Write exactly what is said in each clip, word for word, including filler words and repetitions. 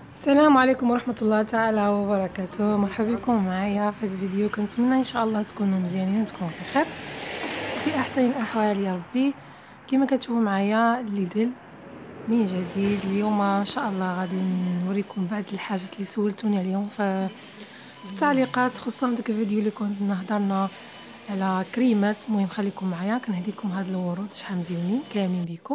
السلام عليكم ورحمة الله تعالى وبركاته. مرحبا بكم معايا في هذا الفيديو. كنتمنى ان شاء الله تكونوا مزيانين وتكونوا بخير وفي احسن الاحوال يا ربي. كما كتشوفوا معايا ليدل من جديد. اليوم ان شاء الله غادي نوريكم بعض الحاجات اللي سولتوني عليهم في في التعليقات، خصوصا داك الفيديو اللي كنت نهضرنا على كريمات. المهم خليكم معايا، كنهديكم هاد الورود شحال مزيونين كاملين بكم.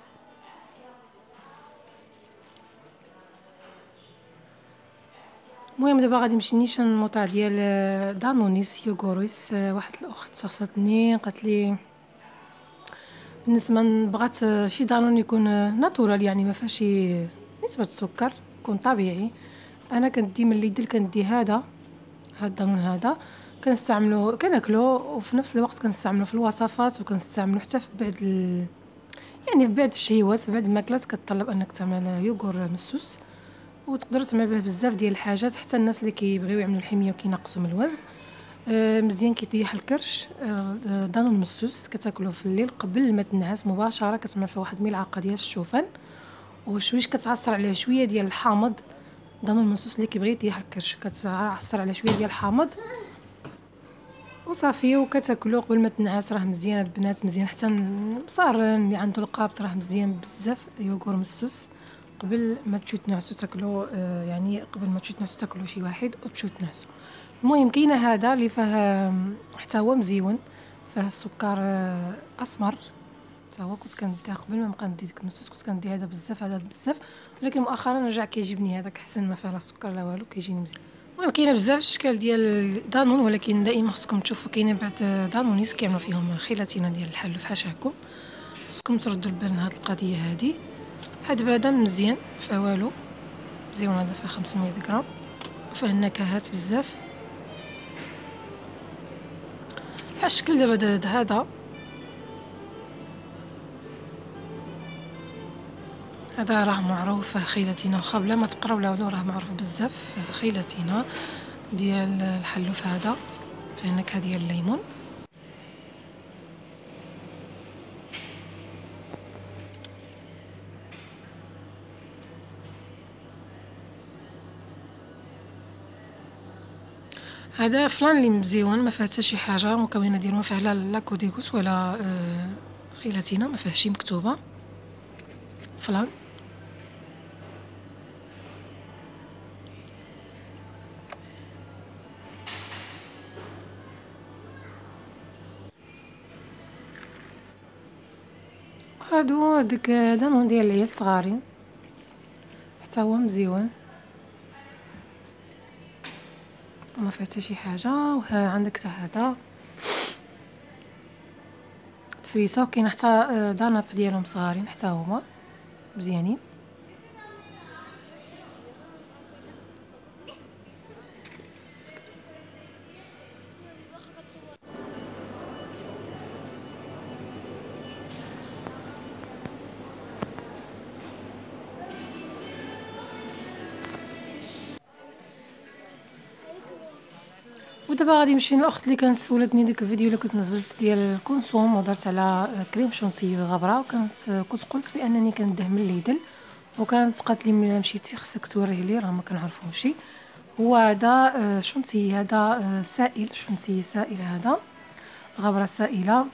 المهم دابا غادي نمشي نيشان الموطع ديال دانونيس يوغوريس. واحد الاخت صاصتني قالت لي بالنسبه بغات شي دانون يكون ناتورال، يعني ما فيهاش نسبه السكر، يكون طبيعي. انا كندي من الليدل كندي هذا هذا الدانون هذا، كنستعملو كناكلو وفي نفس الوقت كنستعملو في الوصفات، وكنستعملو حتى في بعض ال... يعني في بعض الشهيوات، في بعض الماكلات كتطلب انك تعمل يوغور مسوس، وتقدروا تعملوا به بزاف ديال الحاجات. حتى الناس اللي كيبغيو يعملوا الحميه وكينقصوا من الوزن، آه مزيان كيطيح الكرش. آه دانون مسوس كتاكلوه في الليل قبل ما تنعس مباشره، كتعمل فيه واحد ملعقه ديال الشوفان وشويش، كتعصر عليه شويه ديال الحامض. دانون مسوس اللي كيبغي يطيح الكرش كتعصر عليه شويه ديال الحامض وصافي، وكتاكلو قبل ما تنعس. راه مزيان البنات، مزيان حتى مصارن اللي عنده القابط، راه مزيان بزاف يوغور مسوس قبل ما تمشيو تنعسوا تاكلوا. آه يعني قبل ما تمشيو تنعسوا تاكلوا شي واحد وتمشيو تنعسوا. المهم كاينه هذا اللي فيه حتى هو مزيون، فيه السكر آه اسمر. حتى هو كنت كنديه قبل ما نبقى ندي ديك المسوس، كنت كندي هذا بزاف هذا بزاف، ولكن مؤخرا رجع كيعجبني هذاك، حسن ما فيه لا سكر لا والو، كيجيني مزيان. المهم كاينه بزاف الاشكال ديال دانون، ولكن دائما خصكم تشوفوا كاينين بعض دانونيس كيعملوا فيهم خيلاتينا ديال الحلو فحاشاكم، خصكم تردوا البال لهاد القضيه هذه. هاد بعدا مزيان فيها والو، مزيون هذا فيه خمسمية غرام، وفيه النكهات بزاف بحال الشكل دابا هذا. هذا راه معروف خيلاتينا، واخا بلا ما تقراو لا والو راه معروف بزاف خيلاتينا ديال الحلوف. هذا فيه نكهه ديال الليمون. هذا فلان اللي مزيون ما فيه حتى شي حاجه، مكونات ديالو ما فيه لا لاكوديكوس ولا آه خيلاتينا، ما فيه شي مكتوبه. فلان هادو ديك دانون ديال العيال الصغارين، حتى هو مزيون وما فيه حتى شي حاجه. وها عندك حتى هذا فريسه، وكاين حتى داناب ديالهم صغارين حتى هما مزيانين. ودابا غادي نمشي للاخت اللي كانت سولتني ديك الفيديو اللي كنت نزلت ديال الكونسوم ودرت على كريم شونسيي غبره، وكانت كنت قلت بانني كنديه من ليدل، وكانت قالت لي ملي مشيتي خصك توريه لي، راه ما كنعرفوش. هو هذا شونسيي، هذا سائل، شونسيي سائل، هذا غبره سائله،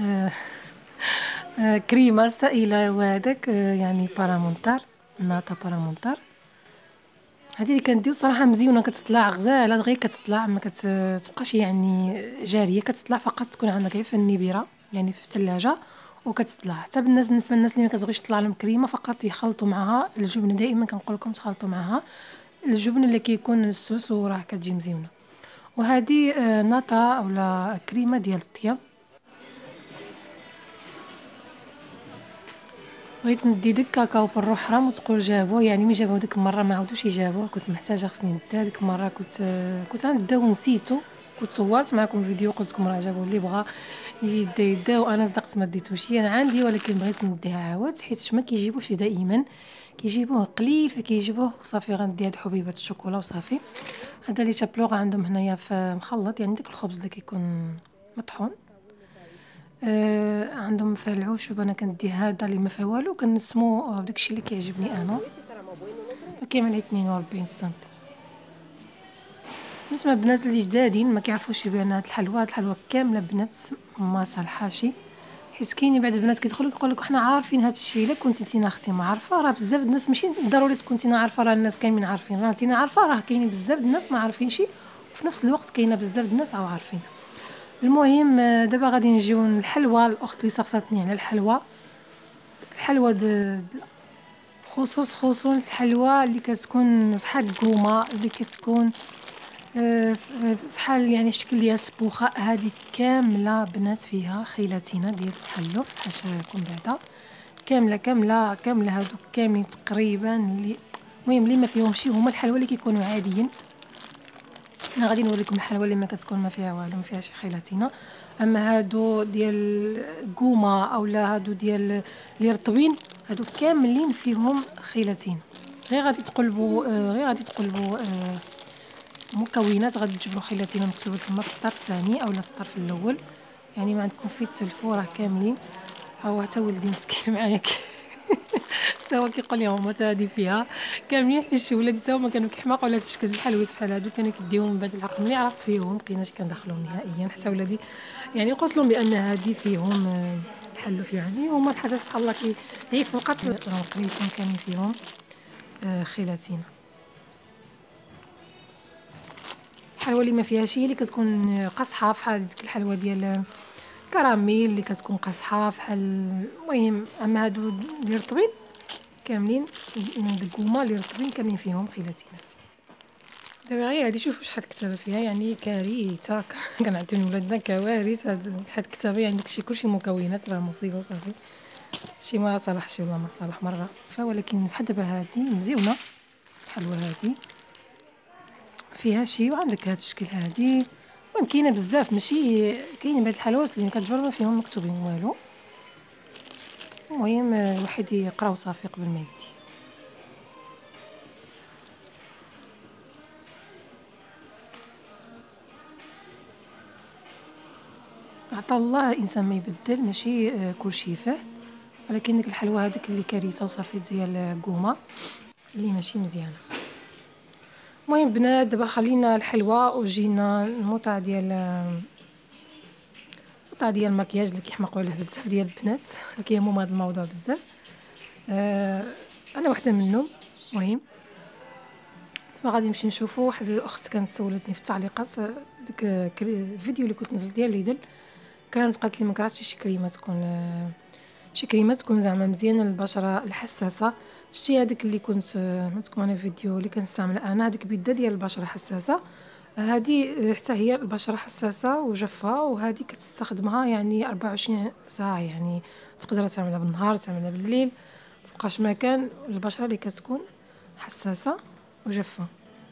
كريمه سائله. وهذاك يعني بارامونتار، ناتا بارامونتار. هذه اللي كنديو صراحه مزيونه، كتطلع غزاله دغيا، كتطلع ما كتبقاش يعني جاريه، كتطلع فقط تكون عندك غير في النبيره يعني في الثلاجه وكتطلع. حتى بالناس بالنسبه للناس اللي ما كتبغيش تطلع لهم كريمه، فقط يخلطوا معها الجبن. دائما كنقول لكم تخلطوا معها الجبن اللي كيكون السوس، وراه كتجي مزيونه. وهذه ناتا اولا كريمه ديال الطياب. بغيت ندي داك كاكاو بالروح حرام وتقول جابوه، يعني ملي جابوه ديك المره ما عاودوش يجابوه، كنت محتاجه خصني نديها ديك المره، كنت كنت غنداه ونسيتو. كنت صورت معكم فيديو قلت لكم راه جابوه، اللي بغى يجي يدا يدا، وانا صدقت ما ديتوش. انا عندي ولكن بغيت نديها عاود، حيت ما كيجيبوش دائما، كيجيبوه قليل فكيجيبوه وصافي. غندي هاد حبيبات الشوكولا وصافي. هذا اللي تابلوغ عندهم هنايا في مخلط، يعني داك الخبز اللي كيكون مطحون. آه عندهم فيه العشب، انا كندي هذا اللي ما فيه والو، كنسمو داكشي اللي كيعجبني انا. كاين عليه اثنين وأربعين سنتيم. بالنسبه للبنات اللي جدادين ما كيعرفوش بان هاد الحلوى هاد الحلوى كامله بنات ما صالحاشي، حيت كاينين بعض البنات كيدخلوا كيقول لك حنا عارفين هاد الشيء. الا كنتي تينا اختي ما عارفه، راه بزاف الناس ماشي ضروري تكون تينا عارفه، راه الناس كاملين عارفين، راه تينا عارفه راه كاينين بزاف الناس ما عارفينش، وفي نفس الوقت كاينه بزاف الناس عا عارفين. المهم دابا غادي نجيو للحلوى. الاخت اللي سقساتني على الحلوى، الحلوى د خصوص خصوص الحلوى اللي كتكون فحال الكومه، اللي كتكون فحال يعني الشكل ديال السبوخه، هذه كامله بنات فيها خيلاتينا ديال التحلف. حاشا لكم بعدا كامله كامله كامله هادوك كاملين تقريبا. اللي المهم اللي ما فيهمش هما الحلوى اللي كيكونوا عاديين. انا غادي نوريكم الحلوى اللي ما كتكون ما فيها والو، ما فيها شي خيلاتينا. اما هادو ديال الكومه اولا هادو ديال اللي رطبين، هادو كاملين فيهم خيلاتينا. غير غادي تقلبوا غير غادي تقلبوا مكونات، غادي تجبروا خيلاتينا مكتوبه تما في السطر الثاني اولا السطر الاول، يعني ما عندكم فيه تلفوا راه كاملين. ها هو حتى ولدي مسكين معايا حتى هو كيقول لي ماما تا هادي فيها كاملين، حتى شي ولادي تا هما كانوا كيحماقوا على تشكل الحلويات بحال هادو، كانوا كيديوهم من بعد العقل. ملي عرفت فيهم مبقيناش كندخلهم نهائيا. حتى ولادي يعني قلت لهم بان هادي فيهم الحلوف، يعني هما الحاجات بحال الله كي فوقات راه قريتهم كاملين فيهم خيلاتينا. الحلوى اللي ما فيهاش هي اللي كتكون قاصحه فحال ديك الحلوى ديال كراميل اللي كتكون قاصحه فحال. المهم اما هادو اللي رطبين كاملين الكومه اللي رطبين كاملين فيهم خيلاتينات. دابا غير هادي شوفوا شحال كتابه فيها، يعني كارثه كنعطيو ولادنا كوارث. هاد شحال كتابه يعني داكشي كلشي مكونات، راه مصيبه وصافي. شي ما صالحش والله ما صالح مره. فولكن بحال دابا هادي مزيونه الحلوى هادي فيها شي، وعندك هاد الشكل هادي. المهم كاينه بزاف، ماشي كاينين بعض الحلويات اللي كتجبر ما فيهم مكتوبين والو. المهم الواحد يقرا وصافي قبل ما يدي. عطا الله انسان ما يبدل، ماشي كلشي فيه، ولكن ديك الحلوى هذيك اللي كارثه وصافي ديال الكومه اللي ماشي مزيانه. المهم بنات دابا خلينا الحلوى وجينا الموطع ديال الموطع ديال المكياج اللي كيحماقوا عليه بزاف ديال البنات كيهمهم هذا الموضوع بزاف. آه انا وحده منهم. المهم دابا غادي نمشي نشوفوا واحد الاخت كانت سولتني في التعليقات ديك الفيديو اللي كنت نزلت ديال ليدل، كانت قالت لي ما كرهتش شي كريمه تكون شي كريمه تكون زعما مزيانه للبشره الحساسه. شتي هذيك اللي كنت عملتكم انا فيديو اللي كنستعملها انا، هذيك بيده ديال البشره حساسه، هذه حتى هي البشره حساسه وجافه، وهذه كتستخدمها يعني أربعة وعشرين ساعه، يعني تقدر تعملها بالنهار تعملها بالليل، مبقاش ما كان البشره اللي كتكون حساسه وجافه.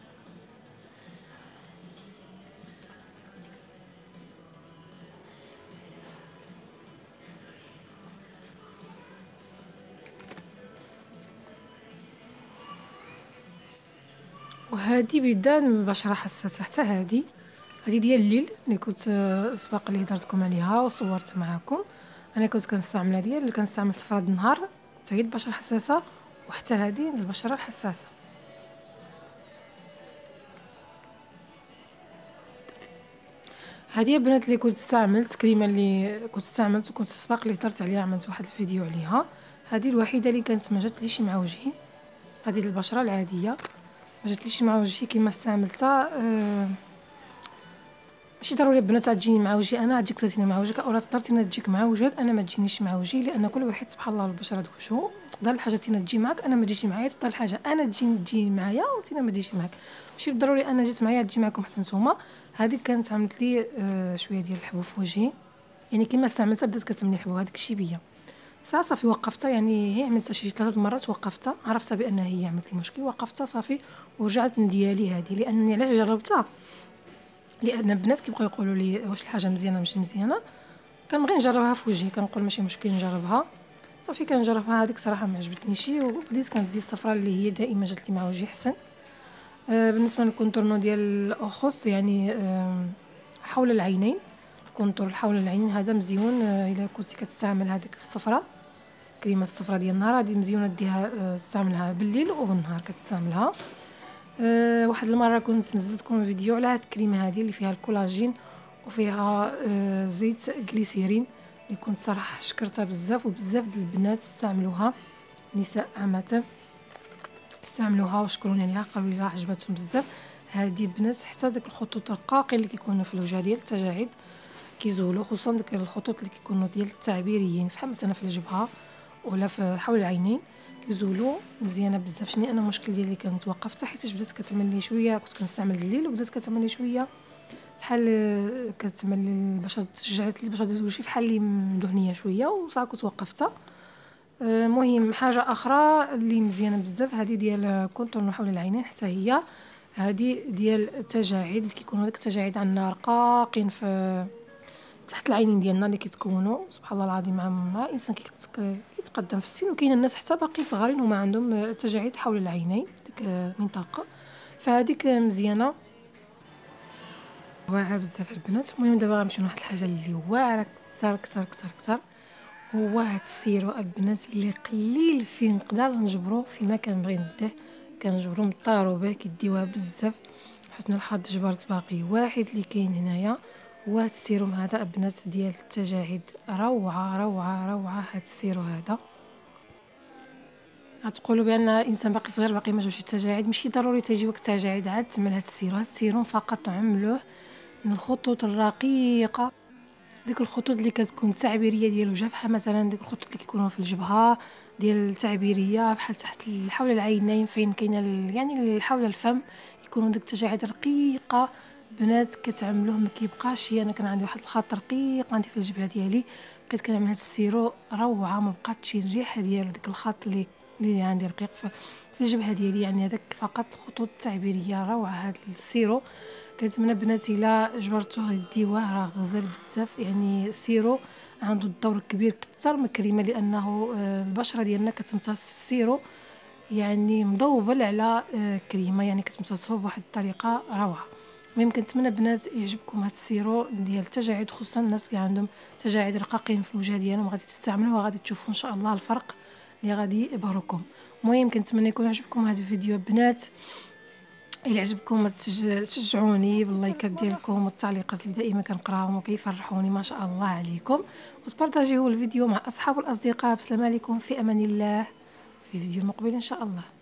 وهذه بيدان البشره حساسه حتى هذه هذه ديال الليل اللي كنت سبق اللي هضرتكم عليها وصورت معكم. انا كنت كنستعملها ديال اللي كنستعمل صفرة النهار حتى هي البشره حساسه، وحتى هذه البشره الحساسه. هذه البنات اللي كنت استعملت كريمه اللي كنت استعملت وكنت سبق اللي هضرت عليها، عملت واحد الفيديو عليها. هذه الوحيده اللي كانت ما جاتليش مع وجهي، هذه البشره العاديه ما جاتليش مع وجهي كيما استعملتها. أه ماشي ضروري البنات تجيني مع وجهي انا، تجيك تجيني مع وجهك اولا تقدر تينا تجيك مع وجهك، انا ما تجينيش مع وجهي، لان كل واحد سبحان الله البشره د وجهه. تقدر الحاجه تينا تجي معك انا ما تجيش معايا، تقدر الحاجه انا تجي تجي معايا وتينا ما تجيش معاك، ماشي ضروري انا جيت معايا تجي معكم حتى نتوما. هذه كانت عملت لي آه شويه ديال الحبوب في وجهي، يعني كيما استعملتها بدات كتمني الحبوب هذيك الشي بيا. صافي وقفتها، يعني هي عملتها شي ثلاثه مرات وقفتها، عرفتها بانها هي عملت لي مشكل وقفتها صافي ورجعت نديالي هذه. لانني علاش جربتها؟ لان البنات كيبقاو يقولوا لي واش الحاجه مزيانه ماشي مزيانه، كنبغي نجربها في وجهي، كنقول ماشي مشكل نجربها صافي كنجربها. هذيك صراحه ما عجبتنيش، وبديت كندي الصفراء اللي هي دائما جات لي مع وجهي احسن. آه بالنسبه للكونتورنو ديال الاخص يعني آه حول العينين، كونتور حول العينين هذا مزيون. آه الا كنتي كتستعمل هذيك الصفراء الكريمه الصفراء ديال النهار، هذه مزيونه ديها آه، تستعملها بالليل وبالنهار كتستعملها. أه واحد المره كنت نزلتكم فيديو على هاد الكريمه هذه اللي فيها الكولاجين وفيها أه زيت غليسيرين، اللي كنت صراحه شكرتها بزاف، وبزاف ديال البنات استعملوها، نساء عامه استعملوها وشكروني عليها، قالوا لي راه عجبتهم بزاف. هذه بنات حتى داك الخطوط الرقاقين اللي كيكونوا في الوجه ديال التجاعيد كيزولوا، خصوصا داك الخطوط اللي كيكونوا ديال التعبيريين بحال مثلا في الجبهه ولا في حول العينين كيزولوا مزيانه بزاف. شني انا المشكل ديالي كانت وقفت حيت بدات كتعمل لي شويه، كنت كنستعمل الليل وبدات كتعمل لي شويه بحال كتعمل لي البشره، تشجعت لي البشره ديال وجهي بحال اللي مدهنيه شويه وصافي كنت وقفتها. المهم حاجه اخرى اللي مزيانه بزاف هذه ديال كونتور حول العينين، حتى هي هذه ديال التجاعيد اللي كيكونوا داك التجاعيد عندنا رقاقين في تحت العينين ديالنا اللي كيتكونوا سبحان الله العظيم مع الانسان كيتقدم في السن، وكاين الناس حتى باقي صغارين هما عندهم تجاعيد حول العينين ديك المنطقه، فهذيك مزيانه واعره بزاف البنات. المهم دابا غنمشيو لواحد الحاجه اللي واعره كثر كثر كثر كثر، هو هاد السيرو البنات اللي قليل فيه نقدر نجبرو فيما كنبغي نديه، كنجبرو نطارو به كيديوها بزاف. حسن الحظ جبرت باقي واحد اللي كاين هنايا، هو هاد السيروم هذا البنات ديال التجاعيد، روعه روعه روعه هاد السيرو هذا. غتقولوا بان الانسان باقي صغير باقي ما جاوش التجاعيد، ماشي ضروري تجيوك التجاعيد عاد تعمل هاد السيرو. هاد السيروم فقط عملوه من الخطوط الرقيقه، ديك الخطوط اللي كتكون تعبيريه ديال الوجه، بحال مثلا ديك الخطوط اللي كيكونوا في الجبهه ديال التعبيريه، بحال تحت حول العينين فين كاينه يعني حول الفم يكونوا ديك التجاعيد رقيقه بنات كتعملوه ما كيبقاش. انا كان عندي واحد الخط رقيق عندي في الجبهه ديالي، بقيت كنعمل هاد السيرو روعه، ما بقاتش الريحه ديالو ديك الخط اللي اللي عندي رقيق في الجبهه ديالي، يعني هذاك فقط خطوط تعبيريه. روعه هاد السيرو، كنتمنى بناتي الا جبرتوه يديوه راه غزال بزاف، يعني سيرو عنده الدور كبير اكثر من كريمه، لانه البشره ديالنا كتمتص السيرو يعني مضوبل على كريمه، يعني كتمتصه بواحد الطريقه روعه. المهم كنتمنى بنات يعجبكم هذا السيرو ديال التجاعيد، خصوصا الناس اللي عندهم تجاعيد رقاقين في الوجه ديالهم، غادي تستعملوه وغادي تشوفوا ان شاء الله الفرق اللي غادي يبهركم. المهم كنتمنى يكون عجبكم هذا الفيديو بنات، الى عجبكم تشجعوني باللايكات ديالكم والتعليقات اللي دائما كنقراهم وكيفرحوني ما شاء الله عليكم، وتبارطاجيو الفيديو مع اصحاب والاصدقاء. بسلام عليكم، في امان الله، في فيديو مقبل ان شاء الله.